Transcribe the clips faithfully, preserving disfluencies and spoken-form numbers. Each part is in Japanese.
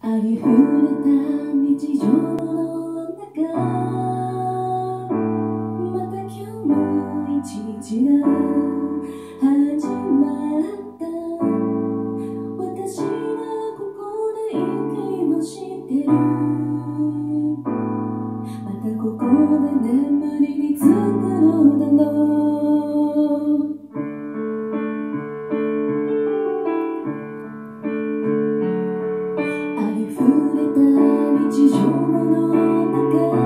ありふれた日常の中、また今日も一日が始まった。私はここで息をしてる。またここで眠りにつくのだろう。ありふれた日常の中、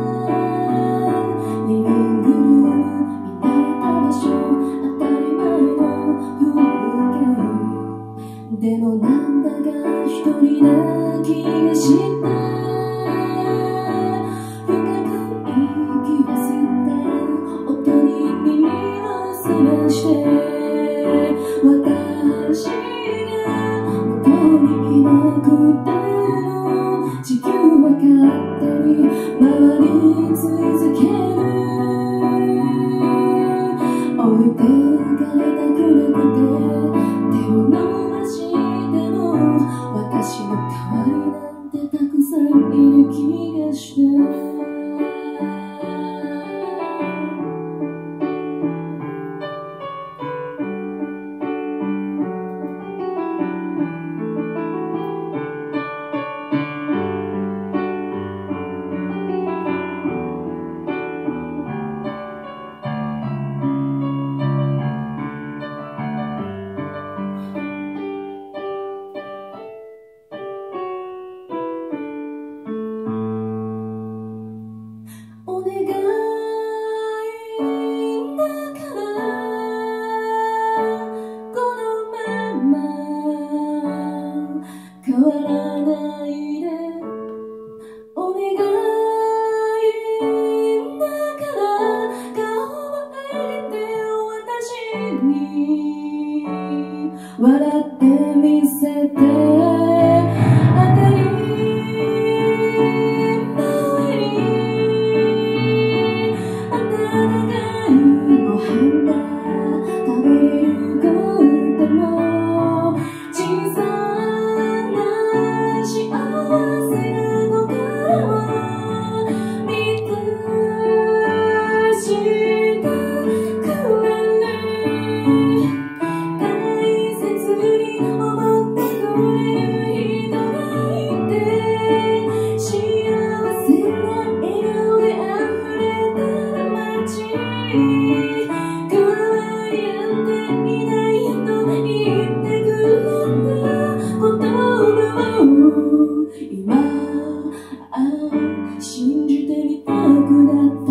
リビングルーム、見慣れた場所、当たり前の風景。でもなんだか一人な気がした。深く息を吸って音に耳を澄まして、私が元にいなくても地球は勝手に回り続ける。置いてかれたくなくて手を伸ばしても、私の代わりなんてたくさんいる気がした。お願いだからこのまま変わらないで。お願いだから顔を上げて私に笑ってみせて。当たり信じてみたくなった。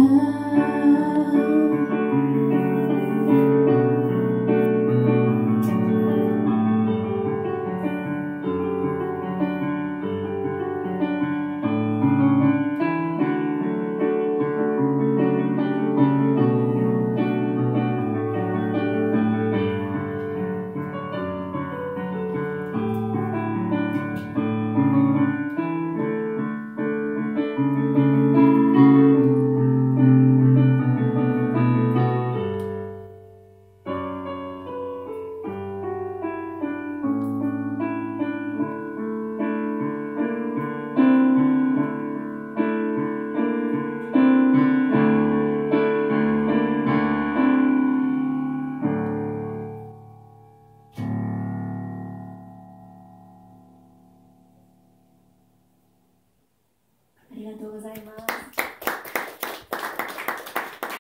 ありがとうございます。